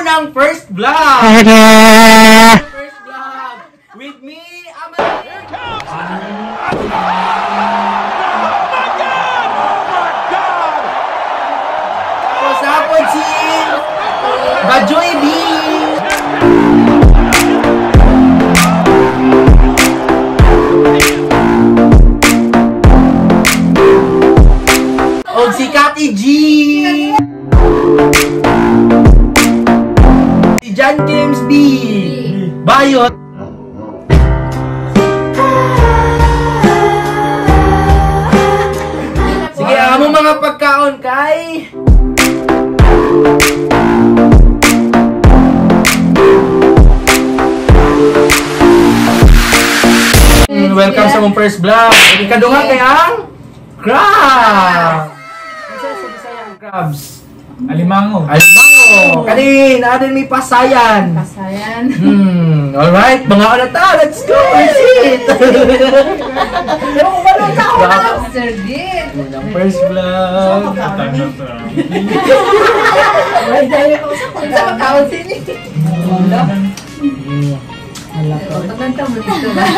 unang first vlog! First vlog! With me, Amal! Here comes! Sapon si Bajoy B! O si Kati G! Si John James B! Bayot! Sige, amo mga pagkaon kay... Welcome sa mong first vlog. Ikadunga kay ang crab. Ano sa Bisaya ang crabs? Alimango. Alimango. Kanin, natin may pasayan. Pasayan. Alright, mga ta, let's go. Let's eat. Sir Git. Ang first vlog. Sa makaon sini. Maganda mo dito na.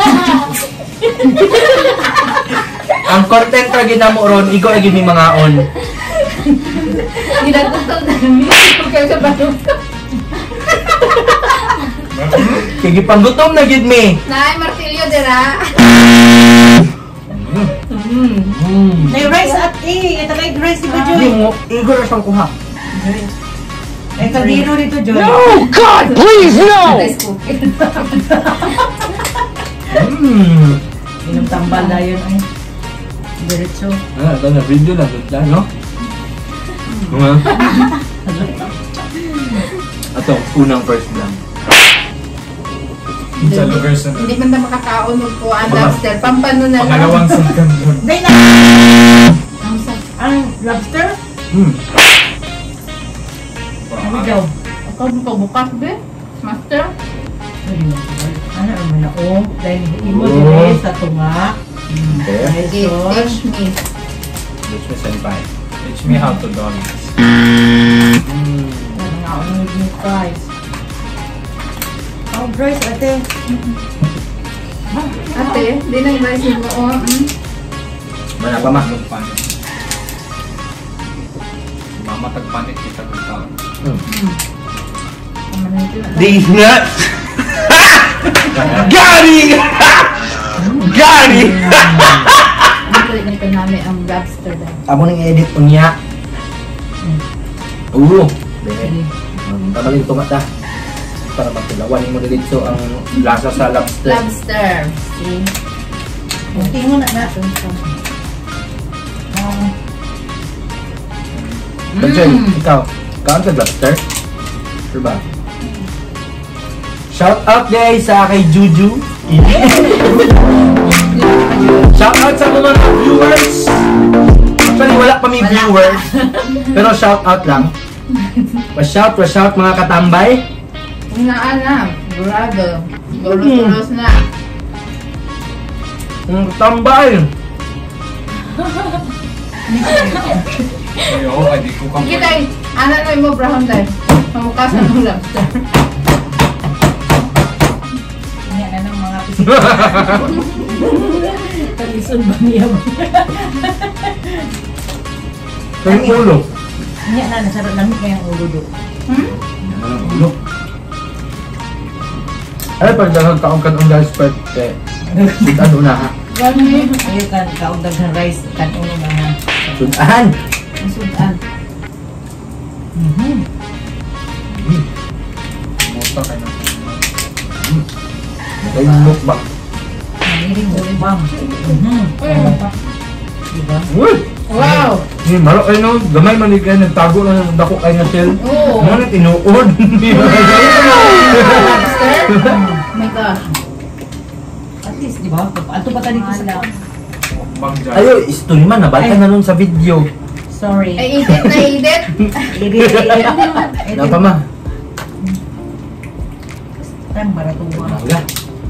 Ang content ra ginamo ron, ikaw ay gini mga on. Ginagutol na namin. Kaya sa balong. Kaya panggutom na gid me. Nay, martilyo dira. May rice at ito kay rice dito, Di Joy. mo, igor ra siyang kuha. Ito dito dito, Joy. No, God, please, no! Rice cooker. Inom tambal na yun ay. Diretso. Ito na video na doon, no? Ito, unang first vlog. Sa lugar sa Hindi man na makakaon mo po ang lobster. Pampano na lang. pangalawang sangkan doon. Day na! Ang lobster? Ano daw? Ako bukas be. Master. Ano naman ako? Dahil imo dire sa tunga. Okay. Teach me. Teach me senpai. Teach me how to dog. Ano yung price? Oh, price ate. Ate, di na i-rice mo. Mana pa ma? Panik. Mama tagpanik kita kung Di nga! Gani! Gani! Ito namin ang lobster daw. Amo nang edit po niya. Dahil. Tabalin tumata. Para magtulawan mo dito ang lasa sa lobster. Lobster. See? Kunti mo na natin sa. Bajoy, ikaw. Kaan ka lobster? Sure ba? Shout out guys sa kay Juju. Shout out sa mga viewers. Actually wala pa may viewers. Pero shout out lang. Pa-shout mga katambay. Una, Gurado. Gulos na. Tambay. Ayaw, hindi ko kang Kita, anan mo brown tayo. Pamukasan ng lobster. Yan na ng mga pisik. Talisod ba niya ba? Kayong ulo. Yan na, nasarap namin kayang ulo do. Ulo. Ay, pag daghang taong kanong guys, pwede. Sudan una ha. Gani. Ayaw kan, kaundag ng rice, kan ulo na ha. Sudan. Sudan. musta kayo. Kayong mukbang. Naniring ulit bang. Diba? Uy! Wow! Maro kayo no, gamay man kayo nagtago na ng dako kayo na shell. Oo. Ano na tinuod? Lobster? Oh my gosh. At least, di ba? Ato pa tayo dito sa... Bang dyan. Ayo, story man, nabalikan na nun sa video. Sorry. Ay, edit. Edit. Napa ma? Tan, baratuwa. Wala.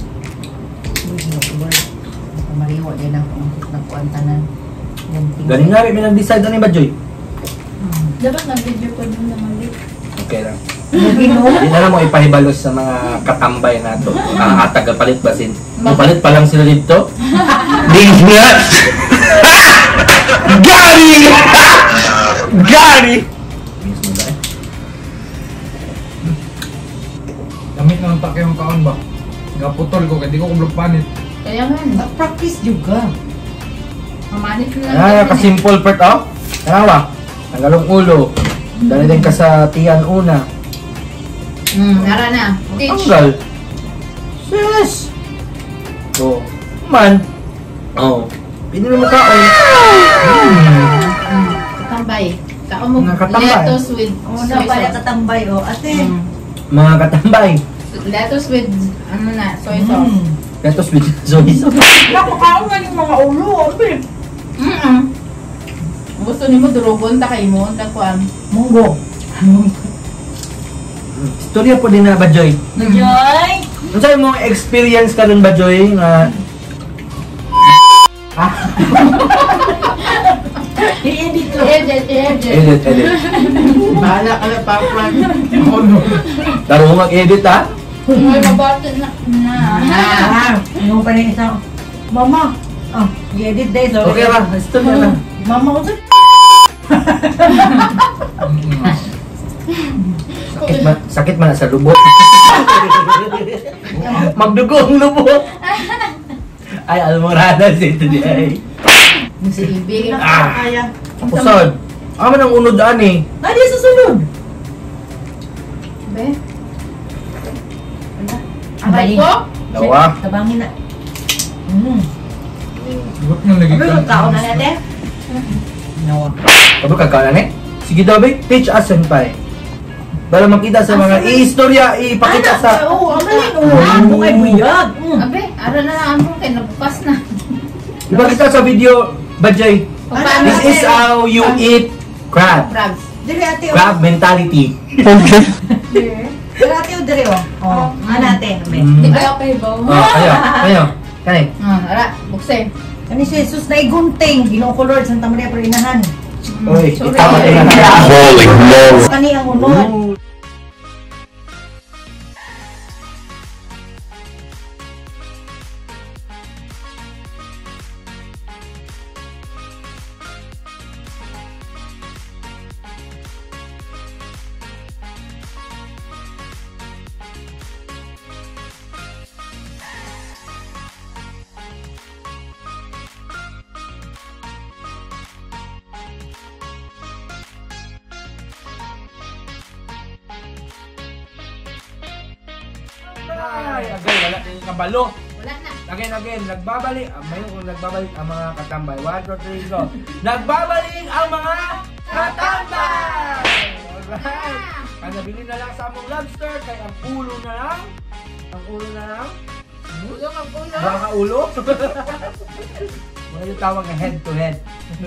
Mariho din ako nagkuantanan. Galing nga rin, may nag-decide na ni Bajoy. Dapat na-video ko dun na mali. Okay lang. Hindi na lang mo ipahibalos sa mga katambay na to. Tagapalit ba sin? Mapalit pa lang sila dito. Ding nuts! Gary! Gary! Gamit na ng takyo yung kaon ba? Gaputol ko, kaya di ko kumulog panit. Kaya nga. Practice juga. Mamanit ko lang. Kasimple part oh. Tanawa. Tanggalong ulo. Dali din ka sa tiyan una. Nara na. Teach. Tanggal. Yes. So, man. Oh. Pinili mo kaon. Katambay. Kao mo. Katambay. Lettuce with Una soy pala sauce. katambay o. Ate. Mga katambay. Lettuce with, ano na, soy sauce. Lettuce with soy sauce. Nakakaon nga yung mga ulo. Abe. Gusto ni mo, durugon ta kay mo. Nagkuhan. Munggo. Istorya po din na ba, Joy? Joy! Ano sa'yo mong experience ka nun ba, Joy? Nga... I-edit ko. Edit. Edit. Bahala ka na, Papa. Laro mo mag-edit, ha? Ay, mabati na. Yung pa rin isang, Mama! I-edit day. So, Okay ba? Istorya lang. Mama, ulit. Sakit man sa lubot. Magdugo ang lubot. Ay, almorada si ito di ay. Si Ibig. Nakakaya. Pusod. Man ang unod ani. Nadi susunod. Be? Aray ko? Dawa. Tabangin na. Huwag nyo lagi Abe, magkaon na natin. Nawa. Kabul kagkalan eh. Sige daw, be. Teach us senpai. Para makita sa mga istorya, ipakita sa... Oo, amalin. Amo kay buyag. Abe, aral na lang mo kay nabukas na. Ipakita sa video, Bajay. Paano This is how you eat crab. Crabs. Dire ate o. Crab mentality. Dire ate o dire o. O, anate. Di ba kay Baw? Kayo. Kanay. Ara, bukse. Kani si Jesus na igunting. Ginoo ko Lord, Santa Maria Perinahan. Uy, Sorry. ikaw pati na. Kani ang unod. Ay, agay, wala yung kabalo. Wala na. Again, nagbabalik. Mayroon kung nagbabalik ang mga katambay. 1, 2, 3, go. Nagbabalik ang mga katambay! Alright. Ang nabili na lang sa among lobster, kaya ang ulo na lang. Ang ulo na lang. Ulo ang ulo. Baka ulo. Mga yung tawag na head to head.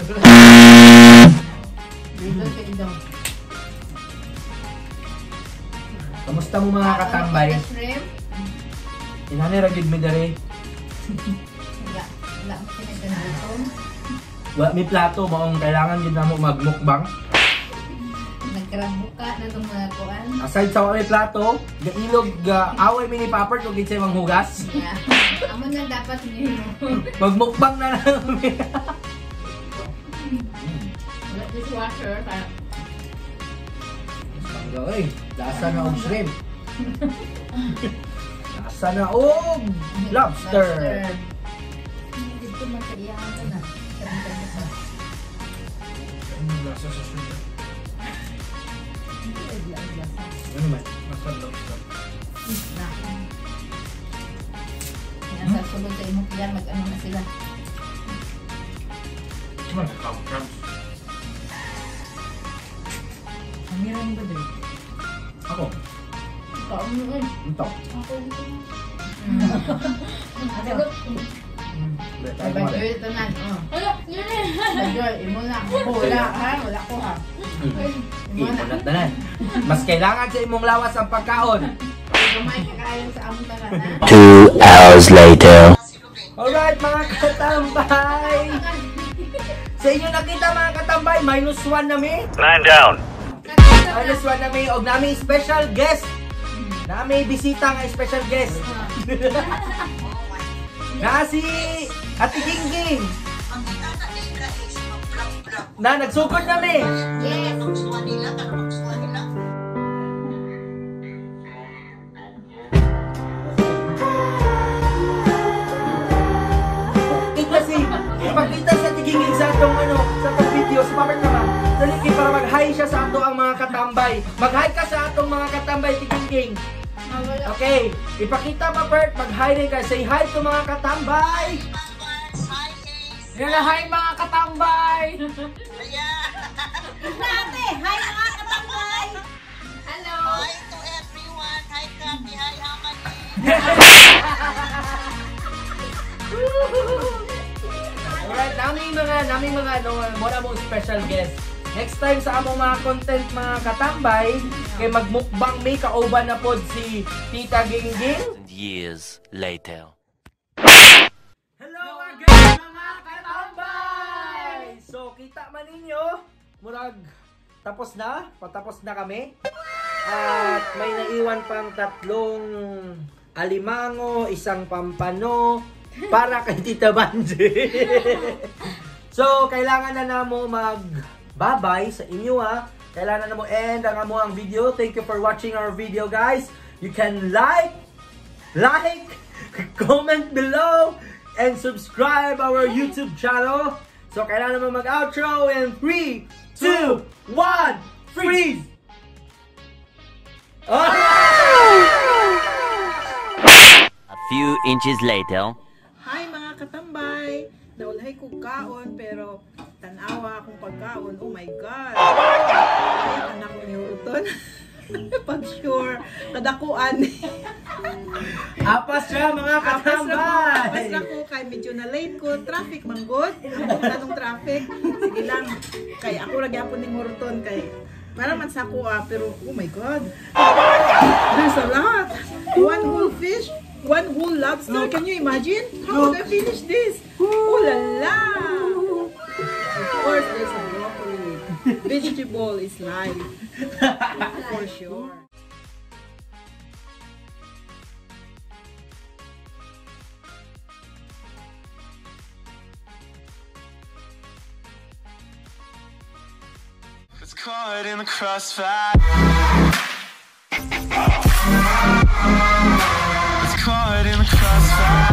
Dito kay Idong. Kamusta mo mga katambay? Shrimp. Inani ragid mi dere. Wala. Wala mo kinaganaton. Wa mi plato maong kailangan gid namo magmukbang. Nagkarabuka na itong mga kuan. Aside sa wa mi plato, gailog away mi ni Papert ug gid mang hugas. Yeah. Amo na dapat niyo. Magmukbang na lang kami. Wala dishwasher. Oy, lasa na og shrimp. Lasa na og lobster. Dito magkaiyahan ka na. Ano lasa sa sugar? Ano man? Nasa lobster. Yan sa sulod sa imong yan, mag-ano na sila. Ano na crabs? Ang meron ba doon? Ako. Ikaw mo eh. Ito. Ako ito. Ate o. Bagyo ito na. Wala, yun eh. Bagyo, imo na. Wala ha, wala ko ha. Imo na. Imunat na. Mas kailangan sa imong lawas ang pagkaon. Gamay ka kayo sa among tanan ha. 2 hours later. Alright mga katambay. Sa inyo nakita mga katambay, -1 na mi. Man down. Kaka- Alas one nami special guest. Nami bisita nga special guest. Na si Ate Gingging. Na nagsugod nami. Yes. Ipakita sa Ate Gingging sa atong sa atong video, si Papert naman. Dali para mag-hi siya sa ato ang mga katambay. Mag-hi ka sa atong mga katambay, Ate Gingging. Okay, ipakita Papert, mag-hi rin ka. Say hi to mga katambay. Hi mga katambay. Ate, hi mga katambay. Hello. Hi to everyone. Hi Kami. Hi Amani. Alright, naming mga muna mong special guest. Next time sa among mga content mga katambay, kay magmukbang may kauban na pod si Tita Gingging. Years later. Hello again mga katambay! So kita man ninyo, murag patapos na kami. At may naiwan pang 3 alimango, 1 pampano, para kay Tita Banji. So, kailangan na namo mag-bye-bye sa inyo ha. Kailangan na mo end ang amuang video. Thank you for watching our video, guys. You can like, comment below, and subscribe our YouTube channel. So, kailangan mo mag-outro in 3, 2, 1, freeze! A few inches later. Hi mga katambay! Naulahay ko kaon pero tanawa akong pagkaon. Oh my God! Ay, anak ko ni Uton. Pag sure, kadakuan. Apas siya mga katambay! Apas na ko kay medyo na late ko. Traffic manggod. Ang tanong traffic. Sige lang. Kay ako nagyapon ni Uton kay para man sa ko pero oh my God! There's a lot! 1 whole fish! 1 whole lobster, can you imagine? How would I finish this? Oh la la! Of course, there's a broccoli. Vegetable is life. For sure. It's caught in the crossfire. Caught in the crossfire.